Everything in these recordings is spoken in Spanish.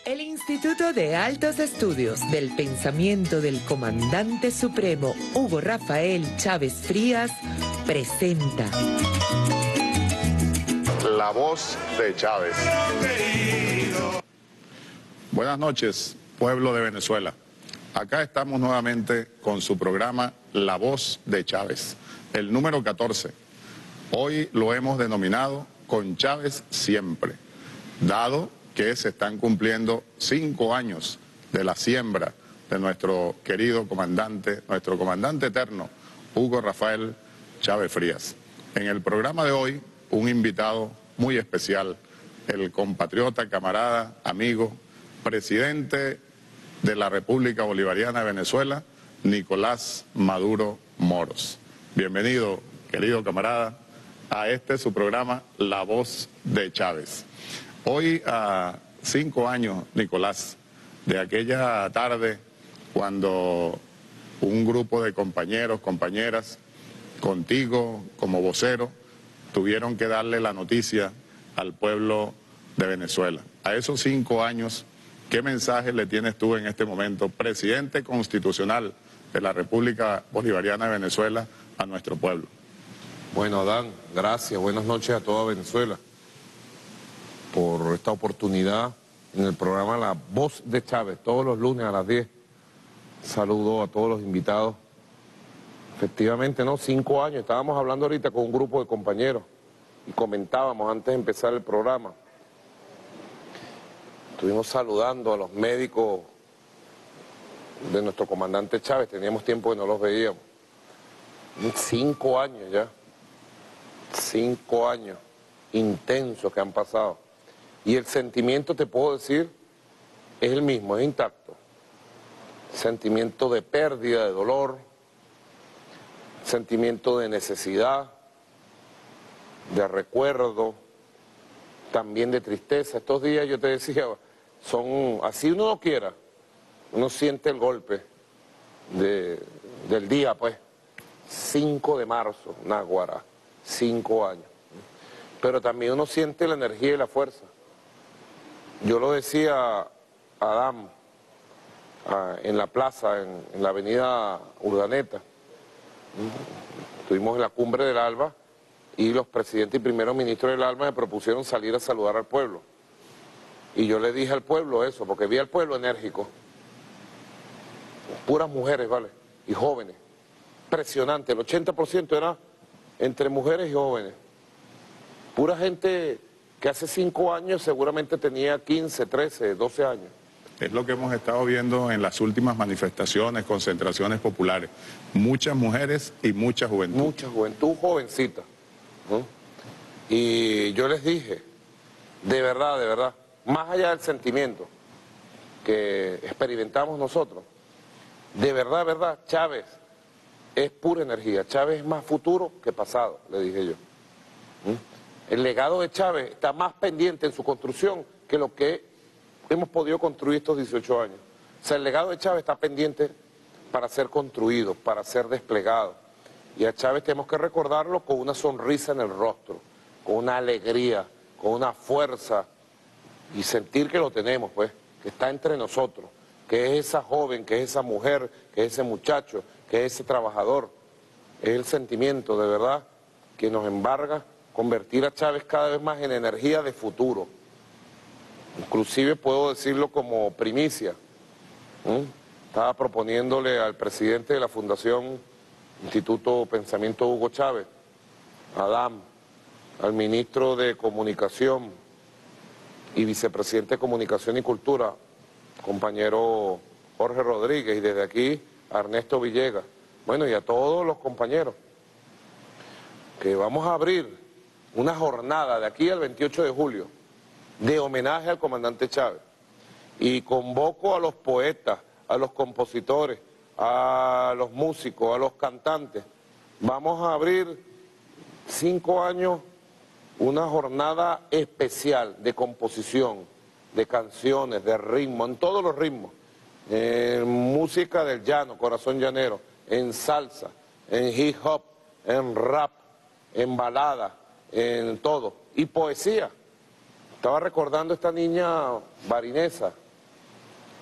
El Instituto de Altos Estudios del Pensamiento del Comandante Supremo Hugo Rafael Chávez Frías presenta La voz de Chávez. Buenas noches, pueblo de Venezuela. Acá estamos nuevamente con su programa La voz de Chávez, el número 14. Hoy lo hemos denominado Con Chávez Siempre, dado que se están cumpliendo 5 años de la siembra de nuestro querido comandante, nuestro comandante eterno, Hugo Rafael Chávez Frías. En el programa de hoy, un invitado muy especial, el compatriota, camarada, amigo, presidente de la República Bolivariana de Venezuela, Nicolás Maduro Moros. Bienvenido, querido camarada, a su programa La Voz de Chávez. Hoy, a 5 años, Nicolás, de aquella tarde cuando un grupo de compañeros, compañeras, contigo como vocero, tuvieron que darle la noticia al pueblo de Venezuela. A esos 5 años, ¿qué mensaje le tienes tú en este momento, presidente constitucional de la República Bolivariana de Venezuela, a nuestro pueblo? Bueno, Adán, gracias. Buenas noches a toda Venezuela por esta oportunidad en el programa La Voz de Chávez, todos los lunes a las 10. Saludo a todos los invitados. Efectivamente, ¿no? 5 años. Estábamos hablando ahorita con un grupo de compañeros y comentábamos antes de empezar el programa. Estuvimos saludando a los médicos de nuestro comandante Chávez. Teníamos tiempo que no los veíamos. 5 años ya. 5 años intensos que han pasado. Y el sentimiento, te puedo decir, es el mismo, es intacto. Sentimiento de pérdida, de dolor, sentimiento de necesidad, de recuerdo, también de tristeza. Estos días, yo te decía, son, así uno no quiera, uno siente el golpe del día, pues, 5 de marzo, Náguara, 5 años. Pero también uno siente la energía y la fuerza. Yo lo decía a Adán en la plaza, en la avenida Urdaneta. Estuvimos en la cumbre del ALBA y los presidentes y primeros ministros del ALBA me propusieron salir a saludar al pueblo. Y yo le dije al pueblo eso, porque vi al pueblo enérgico. Puras mujeres, ¿vale? Y jóvenes. Impresionante, el 80% era entre mujeres y jóvenes. Pura gente que hace 5 años seguramente tenía 15, 13, 12 años. Es lo que hemos estado viendo en las últimas manifestaciones, concentraciones populares. Muchas mujeres y mucha juventud. Mucha juventud jovencita, ¿no? Y yo les dije, de verdad, más allá del sentimiento que experimentamos nosotros, de verdad, Chávez es pura energía. Chávez es más futuro que pasado, le dije yo. El legado de Chávez está más pendiente en su construcción que lo que hemos podido construir estos 18 años. O sea, el legado de Chávez está pendiente para ser construido, para ser desplegado. Y a Chávez tenemos que recordarlo con una sonrisa en el rostro, con una alegría, con una fuerza, y sentir que lo tenemos, pues, que está entre nosotros, que es esa joven, que es esa mujer, que es ese muchacho, que es ese trabajador. Es el sentimiento, de verdad, que nos embarga convertir a Chávez cada vez más en energía de futuro. Inclusive puedo decirlo como primicia. Estaba proponiéndole al presidente de la Fundación Instituto Pensamiento Hugo Chávez, Adán, al ministro de Comunicación y vicepresidente de Comunicación y Cultura, compañero Jorge Rodríguez, y desde aquí a Ernesto Villegas, bueno, y a todos los compañeros, que vamos a abrir una jornada de aquí al 28 de julio de homenaje al comandante Chávez. Y convoco a los poetas, a los compositores, a los músicos, a los cantantes. Vamos a abrir 5 años una jornada especial de composición, de canciones, de ritmo, en todos los ritmos. En música del llano, corazón llanero, en salsa, en hip hop, en rap, en balada, en todo. Y poesía. Estaba recordando esta niña barinesa,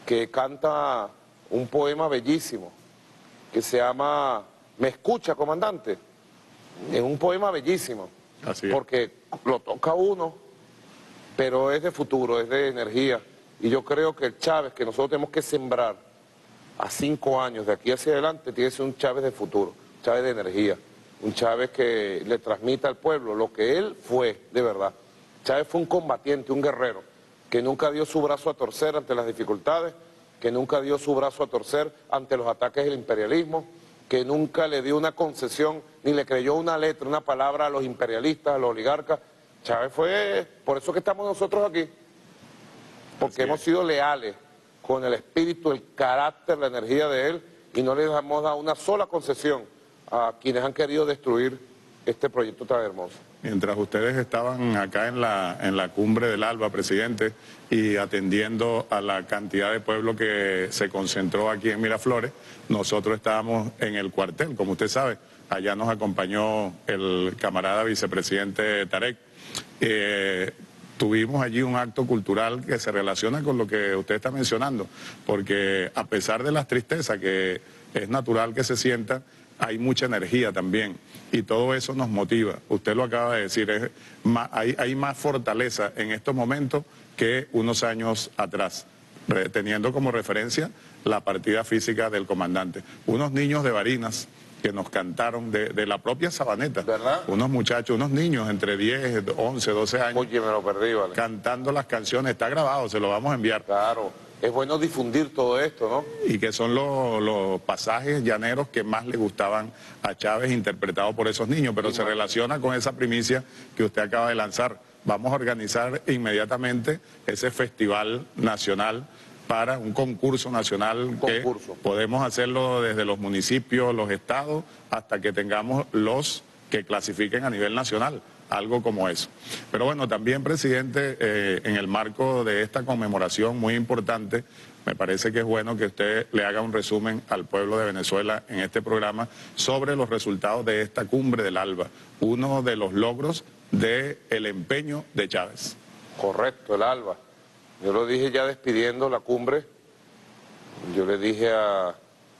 que canta un poema bellísimo, que se llama ¿Me escucha, comandante? Es un poema bellísimo, Así es. porque lo toca uno, pero es de futuro, es de energía. Y yo creo que el Chávez que nosotros tenemos que sembrar a 5 años, de aquí hacia adelante, tiene que ser un Chávez de futuro, un Chávez de energía, un Chávez que le transmita al pueblo lo que él fue, de verdad. Chávez fue un combatiente, un guerrero, que nunca dio su brazo a torcer ante las dificultades, que nunca dio su brazo a torcer ante los ataques del imperialismo, que nunca le dio una concesión, ni le creyó una letra, una palabra a los imperialistas, a los oligarcas. Chávez fue, por eso que estamos nosotros aquí, porque hemos sido leales con el espíritu, el carácter, la energía de él, y no le hemos dado una sola concesión a quienes han querido destruir este proyecto tan hermoso. Mientras ustedes estaban acá en la cumbre del ALBA, presidente, y atendiendo a la cantidad de pueblo que se concentró aquí en Miraflores, nosotros estábamos en el cuartel, como usted sabe. Allá nos acompañó el camarada vicepresidente Tarek. Tuvimos allí un acto cultural que se relaciona con lo que usted está mencionando, porque a pesar de las tristezas que es natural que se sienta, hay mucha energía también y todo eso nos motiva. Usted lo acaba de decir, hay más fortaleza en estos momentos que unos años atrás, teniendo como referencia la partida física del comandante. Unos niños de Barinas que nos cantaron de la propia Sabaneta, ¿verdad? Unos muchachos, unos niños entre 10, 11, 12 años, Oye, me lo perdí, vale. Cantando las canciones. Está grabado, se lo vamos a enviar. Claro, es bueno difundir todo esto, ¿no? Y que son los pasajes llaneros que más le gustaban a Chávez, interpretados por esos niños, pero se relaciona con esa primicia que usted acaba de lanzar. Vamos a organizar inmediatamente ese festival nacional para un concurso nacional que podemos hacerlo desde los municipios, los estados, hasta que tengamos los que clasifiquen a nivel nacional, algo como eso. Pero bueno, también, presidente, en el marco de esta conmemoración muy importante, me parece que es bueno que usted le haga un resumen al pueblo de Venezuela en este programa sobre los resultados de esta cumbre del ALBA, uno de los logros del empeño de Chávez. Correcto, el ALBA. Yo lo dije ya despidiendo la cumbre, yo le dije a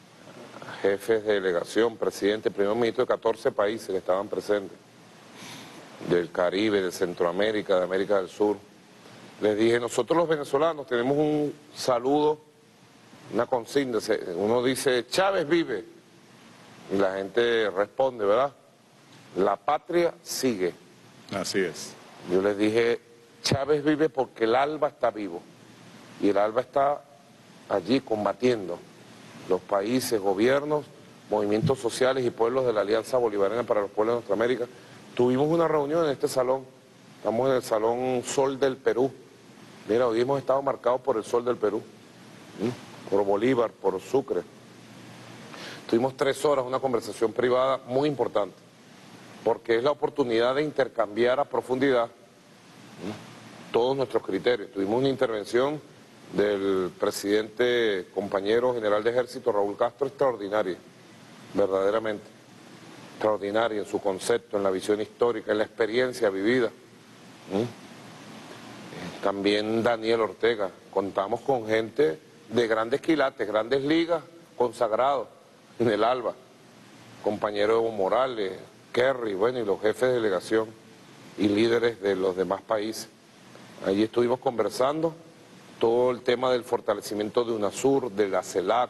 jefes de delegación, presidente, primer ministro de 14 países que estaban presentes, del Caribe, de Centroamérica, de América del Sur. Les dije, nosotros los venezolanos tenemos un saludo, una consigna, uno dice, Chávez vive, y la gente responde, ¿verdad? La patria sigue. Así es. Yo les dije, Chávez vive porque el ALBA está vivo, y el ALBA está allí combatiendo los países, gobiernos, movimientos sociales y pueblos de la Alianza Bolivariana para los Pueblos de Nuestra América. Tuvimos una reunión en este salón, estamos en el Salón Sol del Perú. Mira, hoy hemos estado marcados por el Sol del Perú, por Bolívar, por Sucre. Tuvimos 3 horas, una conversación privada muy importante, porque es la oportunidad de intercambiar a profundidad todos nuestros criterios. Tuvimos una intervención del presidente, compañero general de ejército, Raúl Castro, extraordinaria, verdaderamente. Extraordinaria en su concepto, en la visión histórica, en la experiencia vivida. También Daniel Ortega. Contamos con gente de grandes quilates, grandes ligas, consagrados en el ALBA. Compañero Evo Morales, Kerry, bueno, y los jefes de delegación y líderes de los demás países. Allí estuvimos conversando todo el tema del fortalecimiento de UNASUR, de la CELAC,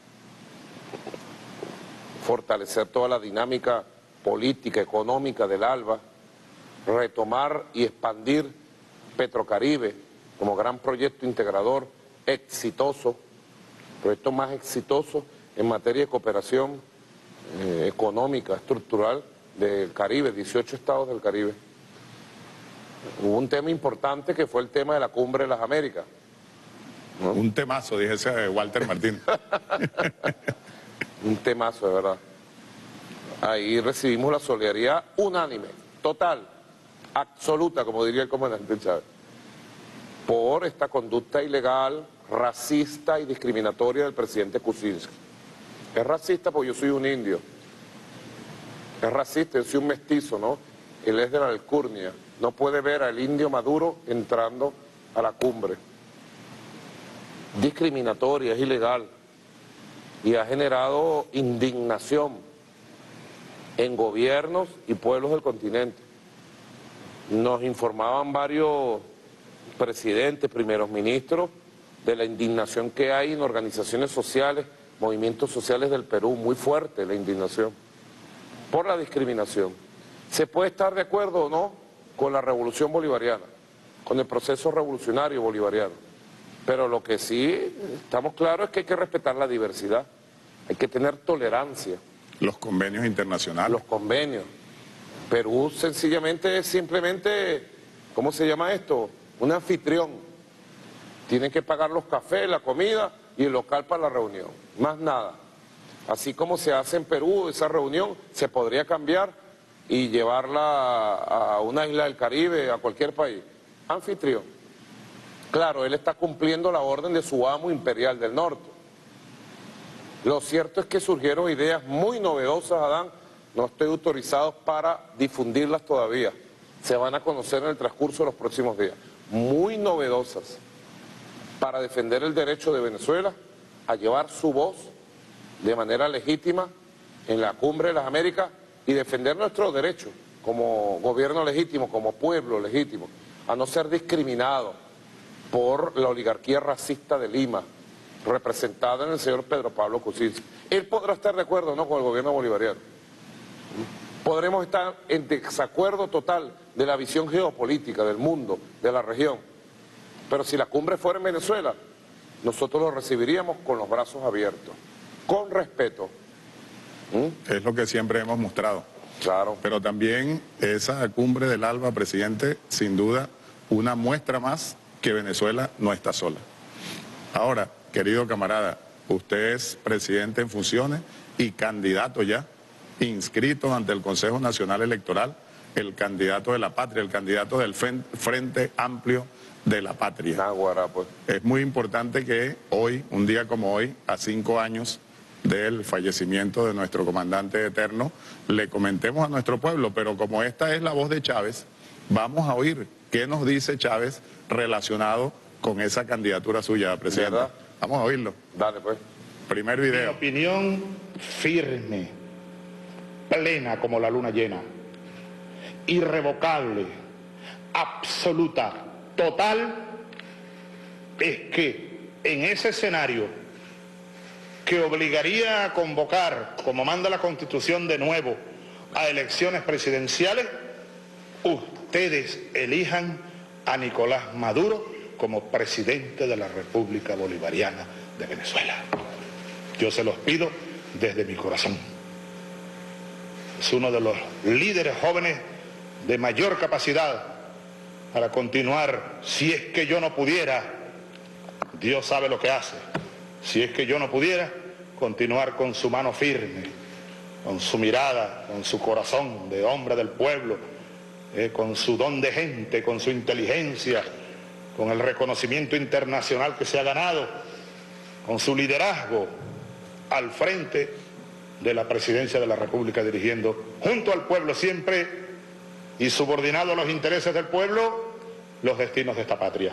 fortalecer toda la dinámica política, económica del ALBA, retomar y expandir Petrocaribe como gran proyecto integrador, exitoso, proyecto más exitoso en materia de cooperación económica, estructural del Caribe, 18 estados del Caribe. Hubo un tema importante que fue el tema de la Cumbre de las Américas, ¿no? Un temazo, dije ese Walter Martín. Un temazo, de verdad. Ahí recibimos la solidaridad unánime, total, absoluta, como diría el comandante Chávez, por esta conducta ilegal, racista y discriminatoria del presidente Kuczynski. Es racista porque yo soy un indio. Es racista, yo soy un mestizo, ¿no? Él es de la alcurnia. No puede ver al indio Maduro entrando a la cumbre. discriminatoria, es ilegal y ha generado indignación en gobiernos y pueblos del continente. Nos informaban varios presidentes, primeros ministros, de la indignación que hay en organizaciones sociales, movimientos sociales del Perú, muy fuerte la indignación por la discriminación. Se puede estar de acuerdo o no con la revolución bolivariana, con el proceso revolucionario bolivariano, pero lo que sí estamos claros es que hay que respetar la diversidad, hay que tener tolerancia. Los convenios internacionales. Los convenios. Perú sencillamente es simplemente, ¿cómo se llama esto? Un anfitrión. Tienen que pagar los cafés, la comida y el local para la reunión, más nada. Así como se hace en Perú, esa reunión se podría cambiar y llevarla a una isla del Caribe, a cualquier país. Anfitrión. Claro, él está cumpliendo la orden de su amo imperial del norte. Lo cierto es que surgieron ideas muy novedosas, Adán, no estoy autorizado para difundirlas todavía. Se van a conocer en el transcurso de los próximos días. Muy novedosas para defender el derecho de Venezuela a llevar su voz de manera legítima en la Cumbre de las Américas y defender nuestro derecho como gobierno legítimo, como pueblo legítimo, a no ser discriminado por la oligarquía racista de Lima, representada en el señor Pedro Pablo Kuczynski. Él podrá estar de acuerdo o no con el gobierno bolivariano. Podremos estar en desacuerdo total de la visión geopolítica del mundo, de la región. Pero si la cumbre fuera en Venezuela, nosotros lo recibiríamos con los brazos abiertos, con respeto. Es lo que siempre hemos mostrado. Claro. Pero también esa cumbre del ALBA, presidente, sin duda, una muestra más que Venezuela no está sola. Ahora, querido camarada, usted es presidente en funciones y candidato ya, inscrito ante el Consejo Nacional Electoral, el candidato de la patria, el candidato del Frente Amplio de la Patria. Náguara, pues. Es muy importante que hoy, un día como hoy, a 5 años del fallecimiento de nuestro comandante eterno, le comentemos a nuestro pueblo, pero como esta es la voz de Chávez, vamos a oír qué nos dice Chávez relacionado con esa candidatura suya, presidente. ¿Verdad? Vamos a oírlo. Dale, pues. Primer Mi video. opinión firme, plena como la luna llena, irrevocable, absoluta, total, es que en ese escenario que obligaría a convocar, como manda la Constitución de nuevo, a elecciones presidenciales, ustedes elijan a Nicolás Maduro como presidente de la República Bolivariana de Venezuela. Yo se los pido desde mi corazón. Es uno de los líderes jóvenes de mayor capacidad para continuar. Si es que yo no pudiera, Dios sabe lo que hace, si es que yo no pudiera, continuar con su mano firme, con su mirada, con su corazón de hombre del pueblo, con su don de gente, con su inteligencia, con el reconocimiento internacional que se ha ganado, con su liderazgo al frente de la presidencia de la República, dirigiendo junto al pueblo siempre y subordinado a los intereses del pueblo los destinos de esta patria.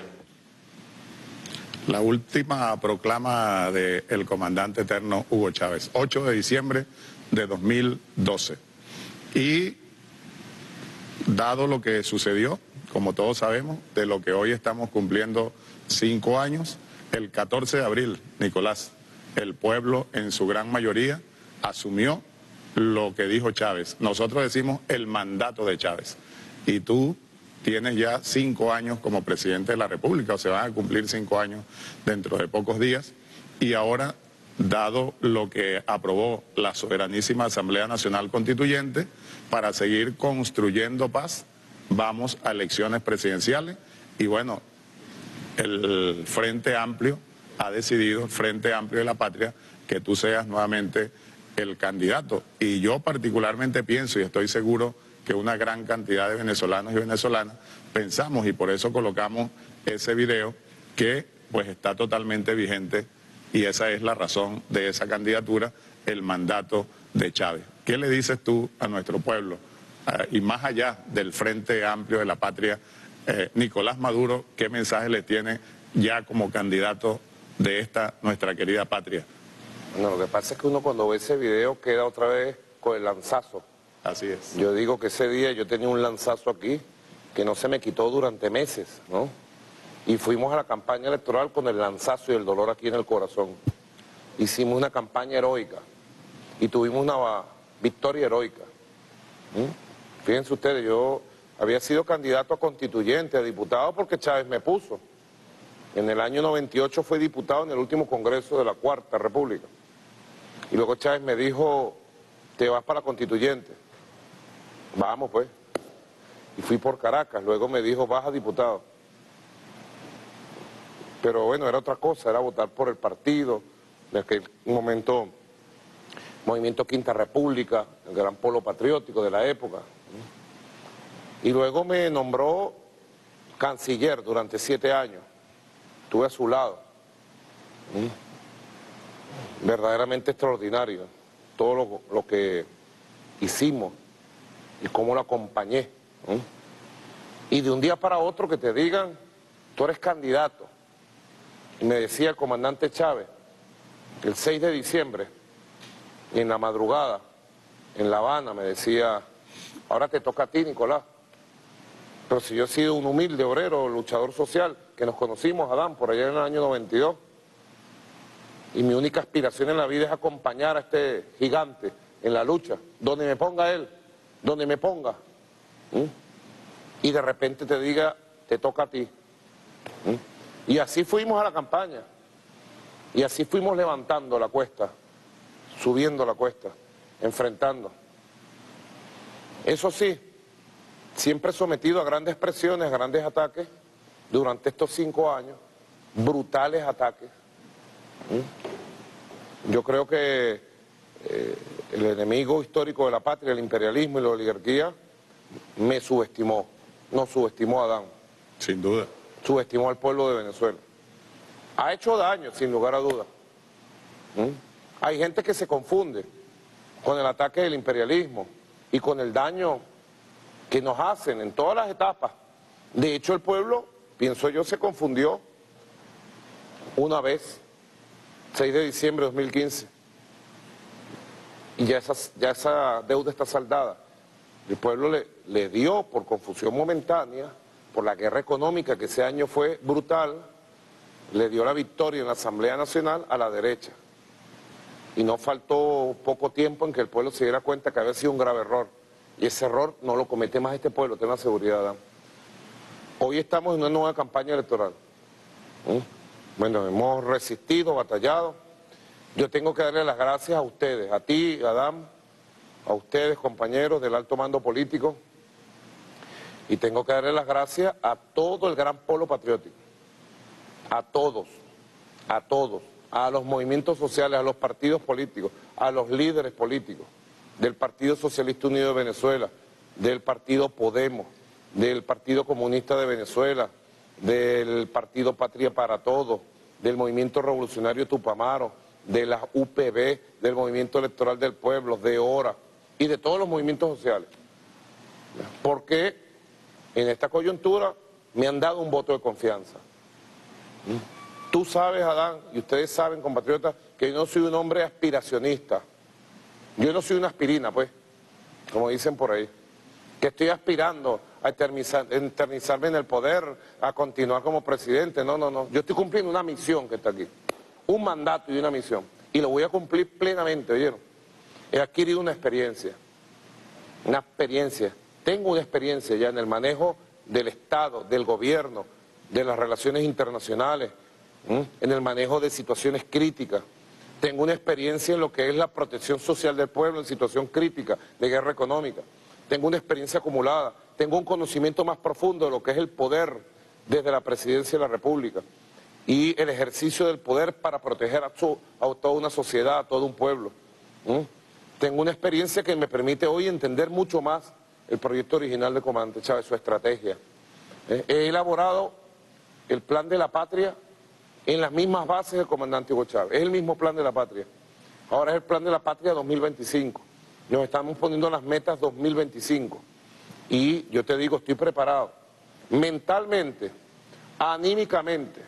La última proclama del comandante eterno Hugo Chávez, 8 de diciembre de 2012. Y dado lo que sucedió, como todos sabemos, de lo que hoy estamos cumpliendo 5 años, el 14 de abril, Nicolás, el pueblo en su gran mayoría asumió lo que dijo Chávez. Nosotros decimos el mandato de Chávez. Y tú tienes ya 5 años como presidente de la República, o se van a cumplir 5 años dentro de pocos días. Y ahora, dado lo que aprobó la soberanísima Asamblea Nacional Constituyente, para seguir construyendo paz, vamos a elecciones presidenciales. Y bueno, el Frente Amplio ha decidido, el Frente Amplio de la Patria, que tú seas nuevamente el candidato. Y yo particularmente pienso, y estoy seguro que una gran cantidad de venezolanos y venezolanas pensamos, y por eso colocamos ese video, que pues está totalmente vigente, y esa es la razón de esa candidatura, el mandato de Chávez. ¿Qué le dices tú a nuestro pueblo? Y más allá del Frente Amplio de la Patria, Nicolás Maduro, ¿qué mensaje le tiene ya como candidato de esta nuestra querida patria. Bueno, lo que pasa es que uno cuando ve ese video queda otra vez con el lanzazo. Así es. Yo digo que ese día yo tenía un lanzazo aquí que no se me quitó durante meses, ¿no? Y fuimos a la campaña electoral con el lanzazo y el dolor aquí en el corazón. Hicimos una campaña heroica y tuvimos una victoria heroica. Fíjense ustedes, yo había sido candidato a constituyente, a diputado, porque Chávez me puso. En el año 98 fui diputado en el último congreso de la Cuarta República. Y luego Chávez me dijo, te vas para la constituyente. Vamos pues. Y fui por Caracas, luego me dijo, vas a diputado. Pero bueno, era otra cosa, era votar por el partido, en aquel momento, Movimiento Quinta República, el gran polo patriótico de la época. Y luego me nombró canciller durante 7 años, estuve a su lado. Verdaderamente extraordinario, todo lo que hicimos y cómo lo acompañé. Y de un día para otro que te digan, tú eres candidato. Y me decía el comandante Chávez, el 6 de diciembre, en la madrugada, en La Habana, me decía, ahora te toca a ti, Nicolás. Pero si yo he sido un humilde obrero, luchador social, que nos conocimos, Adán, por allá en el año 92, y mi única aspiración en la vida es acompañar a este gigante en la lucha, donde me ponga él, donde me ponga. Y de repente te diga, te toca a ti. Y así fuimos a la campaña, y así fuimos levantando la cuesta, subiendo la cuesta, enfrentando. Eso sí, siempre sometido a grandes presiones, a grandes ataques, durante estos 5 años, brutales ataques. Yo creo que el enemigo histórico de la patria, el imperialismo y la oligarquía, me subestimó, no subestimó a Adán. Sin duda. Subestimó al pueblo de Venezuela. Ha hecho daño, sin lugar a dudas. Hay gente que se confunde con el ataque del imperialismo y con el daño que nos hacen en todas las etapas. De hecho, el pueblo, pienso yo, se confundió una vez, 6 de diciembre de 2015, y ya esa deuda está saldada. El pueblo le dio, por confusión momentánea, por la guerra económica que ese año fue brutal, le dio la victoria en la Asamblea Nacional a la derecha. Y no faltó poco tiempo en que el pueblo se diera cuenta que había sido un grave error. Y ese error no lo comete más este pueblo, ten la seguridad, Adán. Hoy estamos en una nueva campaña electoral. Bueno, hemos resistido, batallado. Yo tengo que darle las gracias a ustedes, a ti, Adán, a ustedes, compañeros del alto mando político, y tengo que darle las gracias a todo el gran polo patriótico, a todos, a los movimientos sociales, a los partidos políticos, a los líderes políticos, del Partido Socialista Unido de Venezuela, del Partido Podemos, del Partido Comunista de Venezuela, del Partido Patria para Todos, del Movimiento Revolucionario Tupamaro, de la UPB, del Movimiento Electoral del Pueblo, de HORA y de todos los movimientos sociales. Porque en esta coyuntura me han dado un voto de confianza. Tú sabes, Adán, y ustedes saben, compatriotas, que yo no soy un hombre aspiracionista. Yo no soy una aspirina, pues, como dicen por ahí, que estoy aspirando a eternizarme en el poder, a continuar como presidente. No, no, no. Yo estoy cumpliendo una misión que está aquí, un mandato y una misión, y lo voy a cumplir plenamente, ¿oyeron? He adquirido una experiencia, tengo una experiencia ya en el manejo del Estado, del gobierno, de las relaciones internacionales, en el manejo de situaciones críticas. Tengo una experiencia en lo que es la protección social del pueblo en situación crítica de guerra económica. Tengo una experiencia acumulada, tengo un conocimiento más profundo de lo que es el poder desde la presidencia de la República y el ejercicio del poder para proteger a toda una sociedad, a todo un pueblo. Tengo una experiencia que me permite hoy entender mucho más el proyecto original del comandante Chávez, su estrategia. He elaborado el plan de la patria en las mismas bases del comandante Hugo Chávez. Es el mismo plan de la patria. Ahora es el plan de la patria 2025. Nos estamos poniendo las metas 2025. Y yo te digo, estoy preparado mentalmente, anímicamente,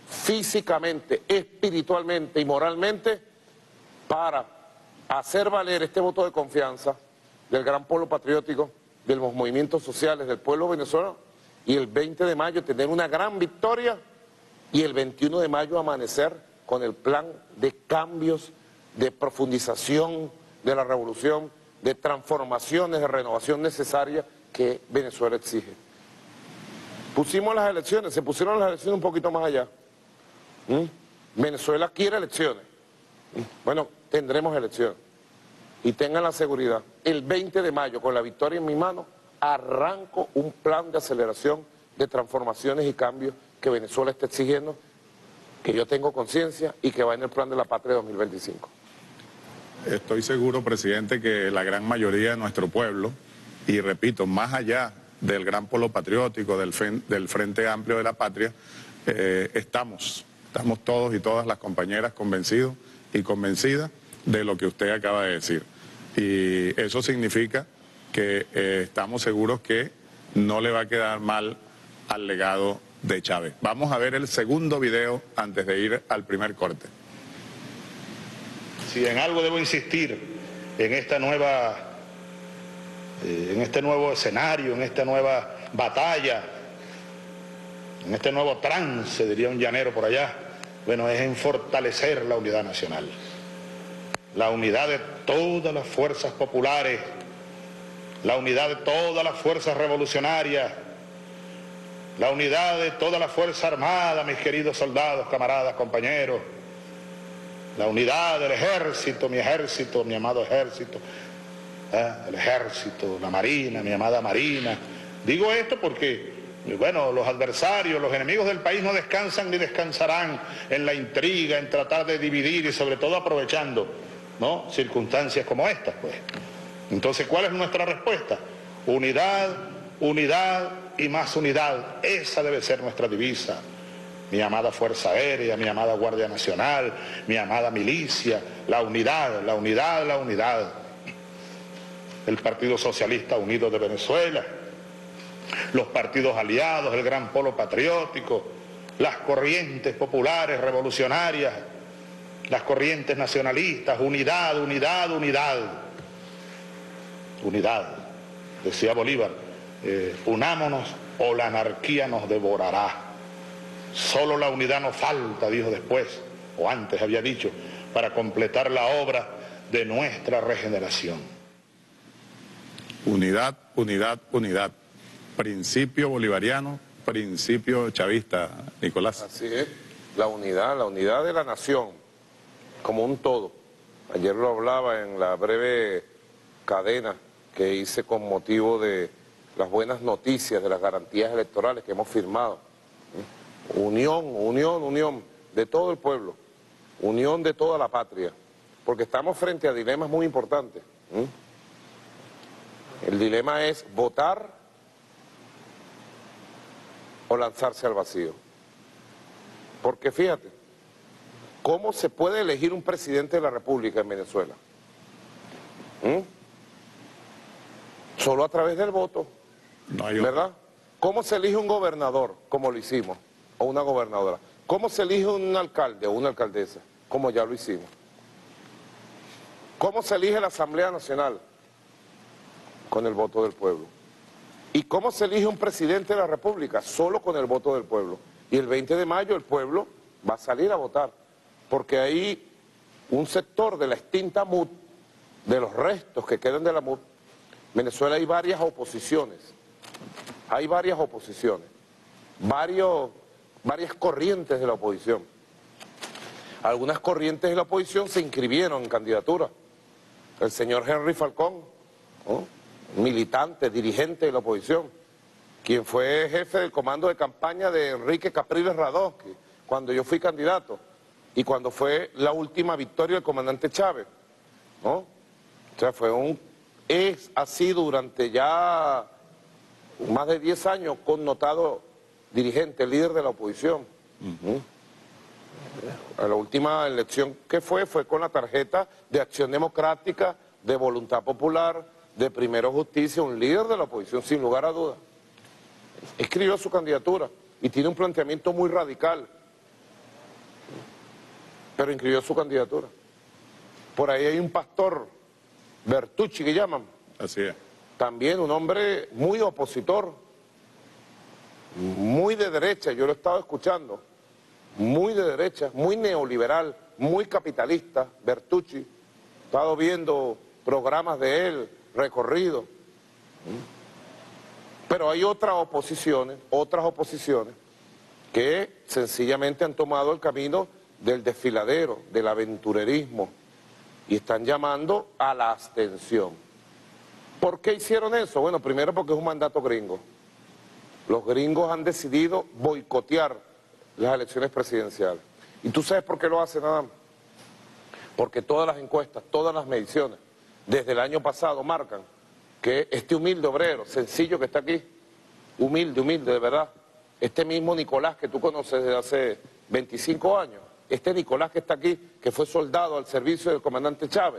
físicamente, espiritualmente y moralmente para hacer valer este voto de confianza del gran pueblo patriótico, de los movimientos sociales del pueblo venezolano, y el 20 de mayo tener una gran victoria y el 21 de mayo amanecer con el plan de cambios, de profundización de la revolución, de transformaciones, de renovación necesaria que Venezuela exige. Pusimos las elecciones, se pusieron las elecciones un poquito más allá. Venezuela quiere elecciones. Bueno, tendremos elecciones. Y tengan la seguridad, el 20 de mayo, con la victoria en mi mano, arranco un plan de aceleración, de transformaciones y cambios que Venezuela está exigiendo, que yo tengo conciencia y que va en el plan de la patria 2025. Estoy seguro, presidente, que la gran mayoría de nuestro pueblo, y repito, más allá del gran polo patriótico, del Frente Amplio de la Patria, estamos todos y todas las compañeras convencidos y convencidas de lo que usted acaba de decir. Y eso significa que estamos seguros que no le va a quedar mal al legado de Chávez. Vamos a ver el segundo video antes de ir al primer corte. Si en algo debo insistir en esta nueva, en este nuevo escenario, en esta nueva batalla, en este nuevo trance, diría un llanero por allá, bueno, es en fortalecer la unidad nacional. La unidad de todas las fuerzas populares, la unidad de todas las fuerzas revolucionarias, la unidad de toda la fuerza armada, mis queridos soldados, camaradas, compañeros, la unidad del ejército, mi amado ejército, el ejército, la marina, mi amada marina. Digo esto porque, bueno, los adversarios, los enemigos del país no descansan ni descansarán en la intriga, en tratar de dividir y sobre todo aprovechando, ¿no?, circunstancias como estas, pues. Entonces, ¿cuál es nuestra respuesta? Unidad, unidad y más unidad. Esa debe ser nuestra divisa. Mi amada Fuerza Aérea, mi amada Guardia Nacional, mi amada milicia, la unidad, la unidad, la unidad. El Partido Socialista Unido de Venezuela, los partidos aliados, el gran polo patriótico, las corrientes populares revolucionarias, las corrientes nacionalistas, unidad, unidad, unidad. Unidad, decía Bolívar, unámonos o la anarquía nos devorará. Solo la unidad nos falta, dijo después, o antes había dicho, para completar la obra de nuestra regeneración. Unidad, unidad, unidad. Principio bolivariano, principio chavista, Nicolás. Así es, la unidad de la nación, como un todo. Ayer lo hablaba en la breve cadena que hice con motivo de las buenas noticias, de las garantías electorales que hemos firmado. Unión, unión, unión de todo el pueblo, unión de toda la patria, porque estamos frente a dilemas muy importantes. El dilema es votar o lanzarse al vacío. Porque fíjate, ¿cómo se puede elegir un presidente de la República en Venezuela? Solo a través del voto, ¿verdad? ¿Cómo se elige un gobernador, como lo hicimos, o una gobernadora? ¿Cómo se elige un alcalde o una alcaldesa, como ya lo hicimos? ¿Cómo se elige la Asamblea Nacional? Con el voto del pueblo. ¿Y cómo se elige un presidente de la República? Solo con el voto del pueblo. Y el 20 de mayo el pueblo va a salir a votar, porque hay un sector de la extinta MUD, de los restos que quedan de la MUD. En Venezuela hay varias oposiciones, varias corrientes de la oposición. Algunas corrientes de la oposición se inscribieron en candidatura. El señor Henry Falcón, ¿no?, militante, dirigente de la oposición, quien fue jefe del comando de campaña de Enrique Capriles Radonsky, cuando yo fui candidato, y cuando fue la última victoria del comandante Chávez, ¿no? O sea, ha sido durante ya más de 10 años connotado dirigente, líder de la oposición. La última elección que fue con la tarjeta de Acción Democrática, de Voluntad Popular, de Primero Justicia, un líder de la oposición, sin lugar a dudas. Escribió su candidatura y tiene un planteamiento muy radical. pero inscribió su candidatura. Por ahí hay un pastor, Bertucci que llaman. Así es. También un hombre muy opositor, muy de derecha, yo lo he estado escuchando, muy de derecha, muy neoliberal, muy capitalista, Bertucci. He estado viendo programas de él, recorridos. Pero hay otras oposiciones que sencillamente han tomado el camino del desfiladero, del aventurerismo, y están llamando a la abstención. ¿Por qué hicieron eso? Bueno, primero porque es un mandato gringo. Los gringos han decidido boicotear las elecciones presidenciales. ¿Y tú sabes por qué lo hacen, Adán? Porque todas las encuestas, todas las mediciones, desde el año pasado marcan que este humilde obrero, sencillo que está aquí, humilde, de verdad, este mismo Nicolás que tú conoces desde hace 25 años, este Nicolás que está aquí, que fue soldado al servicio del comandante Chávez,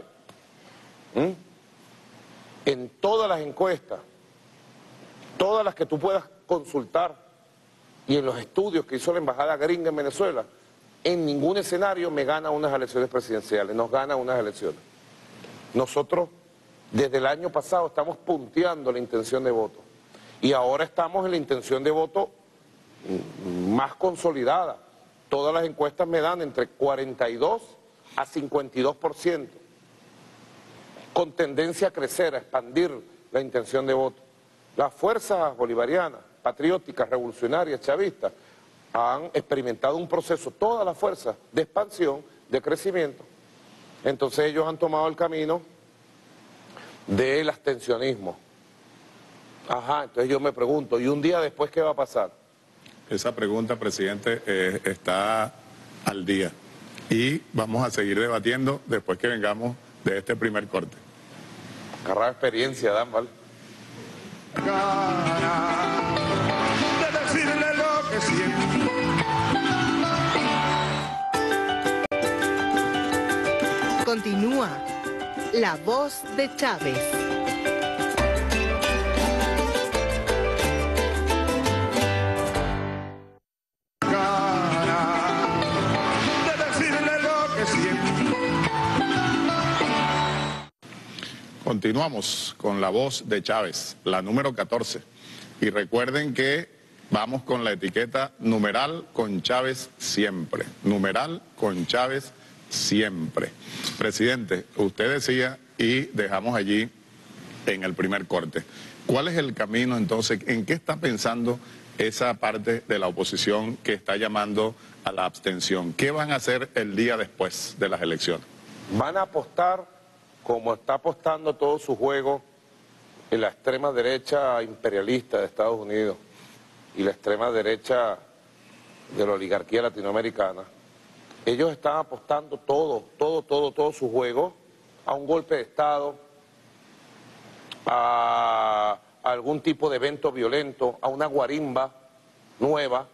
en todas las encuestas, todas las que tú puedas consultar, y en los estudios que hizo la embajada gringa en Venezuela, en ningún escenario me gana unas elecciones presidenciales, nos gana unas elecciones. Nosotros, desde el año pasado, estamos punteando la intención de voto, y ahora estamos en la intención de voto más consolidada. Todas las encuestas me dan entre 42 a 52%, con tendencia a crecer, a expandir la intención de voto. Las fuerzas bolivarianas, patrióticas, revolucionarias, chavistas, han experimentado un proceso, todas las fuerzas, de expansión, de crecimiento. Entonces ellos han tomado el camino del abstencionismo. Ajá, entonces yo me pregunto, ¿y un día después qué va a pasar? Esa pregunta, presidente, está al día. Y vamos a seguir debatiendo después que vengamos de este primer corte. Agarrar experiencia, Dan, ¿vale? De decirle lo que siento. Continúa La Voz de Chávez. De decirle lo que siento. Continuamos con La Voz de Chávez, la número 14. Y recuerden que vamos con la etiqueta numeral con Chávez siempre. Numeral con Chávez siempre. Presidente, usted decía, y dejamos allí en el primer corte, ¿cuál es el camino entonces? ¿En qué está pensando esa parte de la oposición que está llamando a la abstención? ¿Qué van a hacer el día después de las elecciones? Van a apostar, como está apostando todo su juego, en la extrema derecha imperialista de Estados Unidos y la extrema derecha de la oligarquía latinoamericana. Ellos están apostando todo su juego a un golpe de Estado, a algún tipo de evento violento, a una guarimba nueva,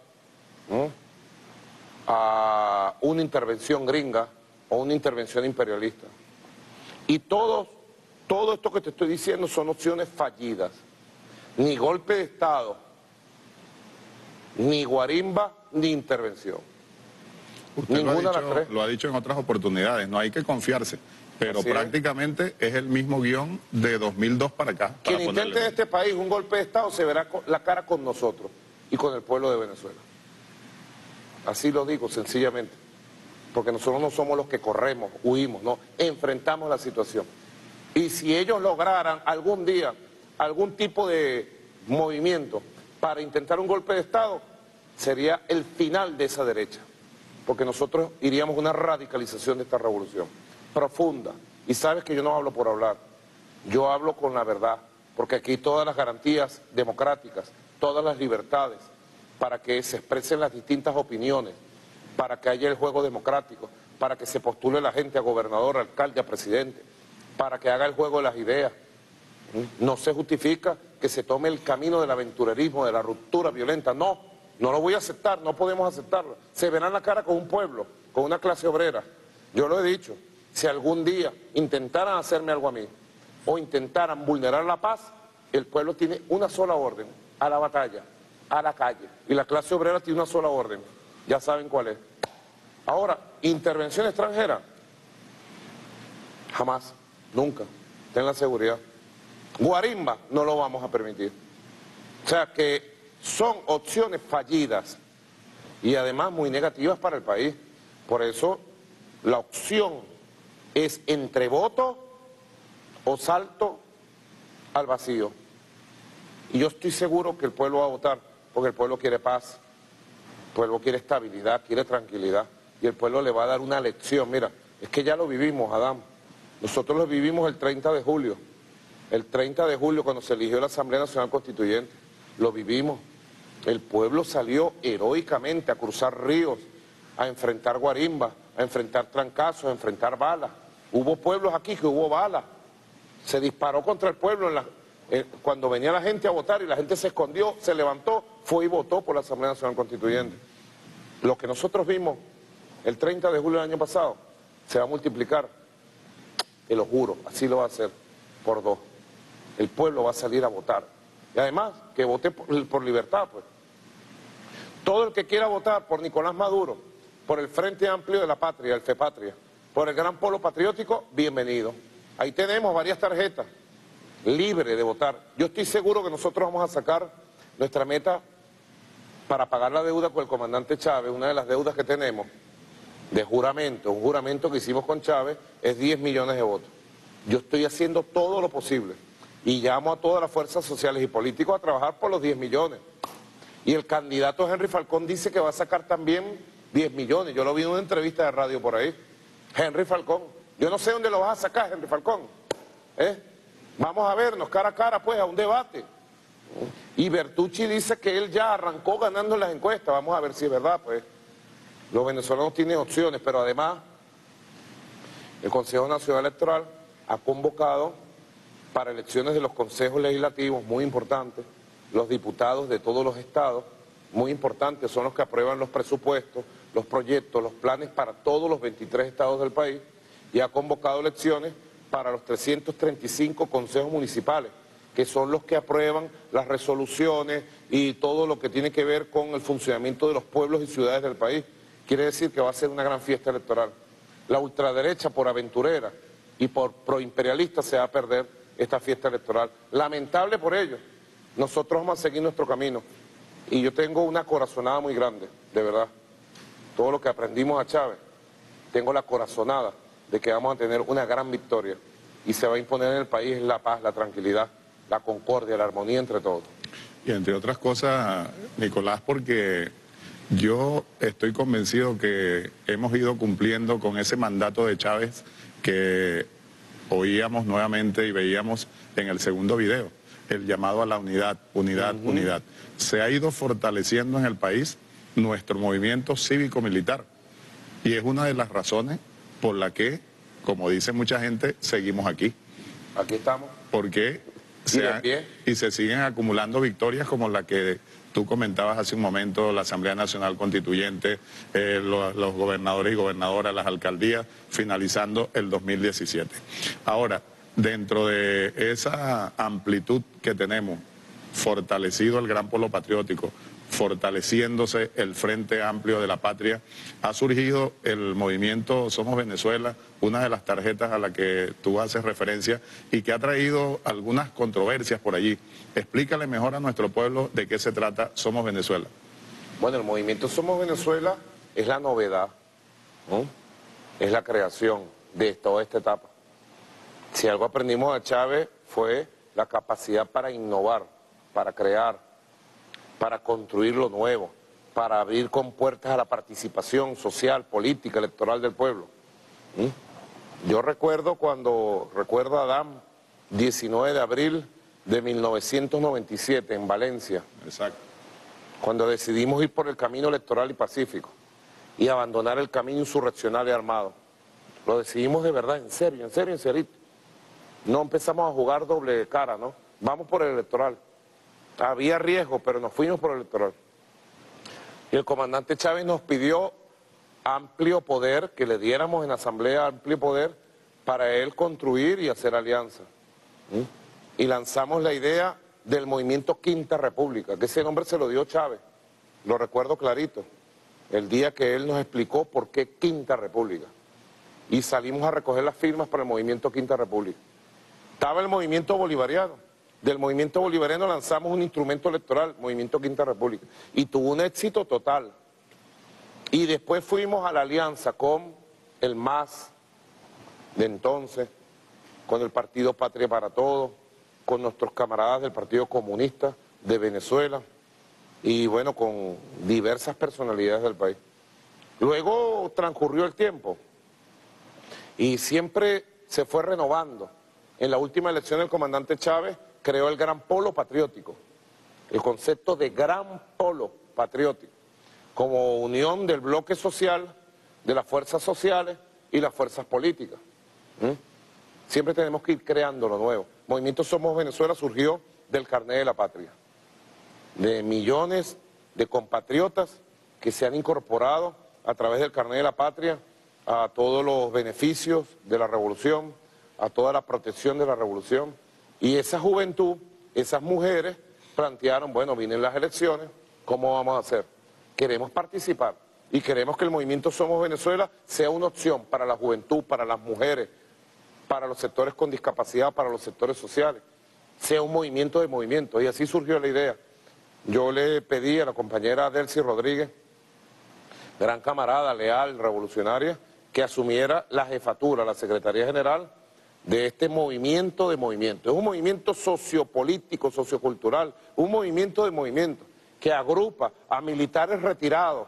a una intervención gringa o una intervención imperialista. Y todo esto que te estoy diciendo son opciones fallidas. Ni golpe de Estado, ni guarimba, ni intervención. Usted lo ha dicho en otras oportunidades, no hay que confiarse, pero Así prácticamente es el mismo guión de 2002 para acá. Quien intente en este país un golpe de Estado se verá la cara con nosotros y con el pueblo de Venezuela. Así lo digo sencillamente, porque nosotros no somos los que corremos, huimos, no, enfrentamos la situación. Y si ellos lograran algún día algún tipo de movimiento para intentar un golpe de Estado, sería el final de esa derecha, porque nosotros iríamos a una radicalización de esta revolución profunda. Y sabes que yo no hablo por hablar, yo hablo con la verdad, porque aquí todas las garantías democráticas, todas las libertades, para que se expresen las distintas opiniones, para que haya el juego democrático, para que se postule la gente a gobernador, a alcalde, a presidente, para que haga el juego de las ideas. No se justifica que se tome el camino del aventurerismo, de la ruptura violenta, no lo voy a aceptar, no podemos aceptarlo. Se verán la cara con un pueblo, con una clase obrera. Yo lo he dicho, si algún día intentaran hacerme algo a mí, o intentaran vulnerar la paz, el pueblo tiene una sola orden, a la batalla, a la calle. Y la clase obrera tiene una sola orden, ya saben cuál es, Ahora, intervención extranjera, jamás, nunca, ten la seguridad. Guarimba no lo vamos a permitir. O sea que son opciones fallidas y además muy negativas para el país. Por eso la opción es entre voto o salto al vacío. Y yo estoy seguro que el pueblo va a votar, porque el pueblo quiere paz, el pueblo quiere estabilidad, quiere tranquilidad, y el pueblo le va a dar una lección. Mira, es que ya lo vivimos, Adán. Nosotros lo vivimos el 30 de julio. El 30 de julio, cuando se eligió la Asamblea Nacional Constituyente, lo vivimos. El pueblo salió heroicamente a cruzar ríos, a enfrentar guarimbas, a enfrentar trancazos, a enfrentar balas. Hubo pueblos aquí que hubo balas. Se disparó contra el pueblo cuando venía la gente a votar y la gente se escondió, se levantó, fue y votó por la Asamblea Nacional Constituyente. Lo que nosotros vimos el 30 de julio del año pasado se va a multiplicar, te lo juro, así lo va a hacer, por 2. El pueblo va a salir a votar. Y además, que vote por libertad, pues. Todo el que quiera votar por Nicolás Maduro, por el Frente Amplio de la Patria, el FEPatria, por el Gran Polo Patriótico, bienvenido. Ahí tenemos varias tarjetas, libre de votar. Yo estoy seguro que nosotros vamos a sacar nuestra meta para pagar la deuda con el comandante Chávez. Una de las deudas que tenemos de juramento, un juramento que hicimos con Chávez, es 10 millones de votos. Yo estoy haciendo todo lo posible y llamo a todas las fuerzas sociales y políticos a trabajar por los 10 millones. Y el candidato Henry Falcón dice que va a sacar también 10 millones. Yo lo vi en una entrevista de radio por ahí. Henry Falcón. Yo no sé dónde lo vas a sacar, Henry Falcón. Vamos a vernos cara a cara, pues, a un debate. Y Bertucci dice que él ya arrancó ganando en las encuestas. Vamos a ver si es verdad, pues. Los venezolanos tienen opciones, pero además el Consejo Nacional Electoral ha convocado para elecciones de los consejos legislativos, muy importantes, los diputados de todos los estados, muy importantes, son los que aprueban los presupuestos, los proyectos, los planes para todos los 23 estados del país, y ha convocado elecciones para los 335 consejos municipales, que son los que aprueban las resoluciones y todo lo que tiene que ver con el funcionamiento de los pueblos y ciudades del país. Quiere decir que va a ser una gran fiesta electoral. La ultraderecha, por aventurera y por proimperialista, se va a perder esta fiesta electoral. Lamentable por ello. Nosotros vamos a seguir nuestro camino. Y yo tengo una corazonada muy grande, de verdad. Todo lo que aprendimos a Chávez, tengo la corazonada de que vamos a tener una gran victoria. Y se va a imponer en el país la paz, la tranquilidad, la concordia, la armonía entre todos. Y entre otras cosas, Nicolás, porque yo estoy convencido que hemos ido cumpliendo con ese mandato de Chávez que oíamos nuevamente y veíamos en el segundo video, el llamado a la unidad, unidad, unidad. Se ha ido fortaleciendo en el país nuestro movimiento cívico-militar y es una de las razones por la que, como dice mucha gente, seguimos aquí. Aquí estamos. Porque se siguen acumulando victorias como la que tú comentabas hace un momento, la Asamblea Nacional Constituyente, los gobernadores y gobernadoras, las alcaldías, finalizando el 2017. Ahora, dentro de esa amplitud que tenemos, fortalecido el Gran Polo Patriótico, fortaleciéndose el Frente Amplio de la Patria, ha surgido el movimiento Somos Venezuela, una de las tarjetas a la que tú haces referencia y que ha traído algunas controversias por allí. Explícale mejor a nuestro pueblo de qué se trata Somos Venezuela. Bueno, el movimiento Somos Venezuela es la novedad, ¿no? Es la creación de toda esta etapa. Si algo aprendimos de Chávez fue la capacidad para innovar, para crear, para construir lo nuevo, para abrir compuertas a la participación social, política, electoral del pueblo. Yo recuerdo a Adán, 19 de abril de 1997 en Valencia. Exacto. Cuando decidimos ir por el camino electoral y pacífico y abandonar el camino insurreccional y armado. Lo decidimos de verdad, en serio, en serio. No empezamos a jugar doble cara, ¿no? Vamos por el electoral. Había riesgo, pero nos fuimos por el electoral. Y el comandante Chávez nos pidió amplio poder, que le diéramos en la asamblea amplio poder para él construir y hacer alianza. Y lanzamos la idea del movimiento Quinta República, que ese nombre se lo dio Chávez, lo recuerdo clarito. el día que él nos explicó por qué Quinta República. Y salimos a recoger las firmas para el movimiento Quinta República. Estaba el movimiento bolivariano. Del movimiento bolivariano lanzamos un instrumento electoral, Movimiento Quinta República, y tuvo un éxito total. Y después fuimos a la alianza con el MAS de entonces, con el Partido Patria para Todos, con nuestros camaradas del Partido Comunista de Venezuela y bueno, con diversas personalidades del país. Luego transcurrió el tiempo y siempre se fue renovando. En la última elección el comandante Chávez creó el Gran Polo Patriótico, el concepto de Gran Polo Patriótico, como unión del bloque social, de las fuerzas sociales y las fuerzas políticas. Siempre tenemos que ir creando lo nuevo. Movimiento Somos Venezuela surgió del carné de la patria, de millones de compatriotas que se han incorporado a través del carné de la patria a todos los beneficios de la revolución, a toda la protección de la revolución. Y esa juventud, esas mujeres plantearon, bueno, vienen las elecciones, ¿cómo vamos a hacer? Queremos participar y queremos que el movimiento Somos Venezuela sea una opción para la juventud, para las mujeres, para los sectores con discapacidad, para los sectores sociales, sea un movimiento de movimiento. Y así surgió la idea. Yo le pedí a la compañera Delcy Rodríguez, gran camarada, leal, revolucionaria, que asumiera la jefatura, la Secretaría General de este movimiento de movimiento. Es un movimiento sociopolítico, sociocultural, un movimiento de movimiento que agrupa a militares retirados